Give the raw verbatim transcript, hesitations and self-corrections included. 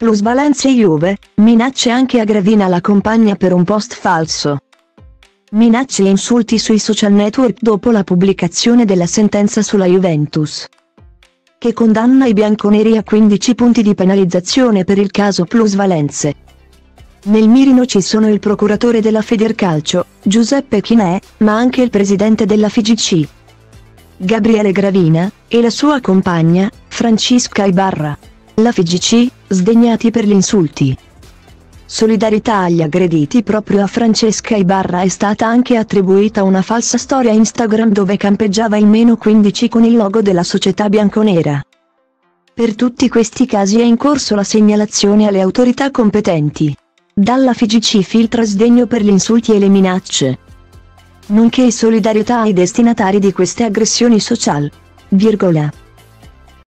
plusvalenze Juve, minacce anche a Gravina la compagna per un post falso. Minacce e insulti sui social network dopo la pubblicazione della sentenza sulla Juventus, che condanna i bianconeri a quindici punti di penalizzazione per il caso plusvalenze. Nel mirino ci sono il procuratore della Federcalcio, Giuseppe Chinè, ma anche il presidente della F I G C, Gabriele Gravina, e la sua compagna, Francisca Ibarra. La F I G C, sdegnati per gli insulti. Solidarietà agli aggrediti. Proprio a Francesca Ibarra è stata anche attribuita una falsa storia Instagram dove campeggiava il meno quindici con il logo della società bianconera. Per tutti questi casi è in corso la segnalazione alle autorità competenti. Dalla F I G C filtra sdegno per gli insulti e le minacce, nonché solidarietà ai destinatari di queste aggressioni social. Virgola.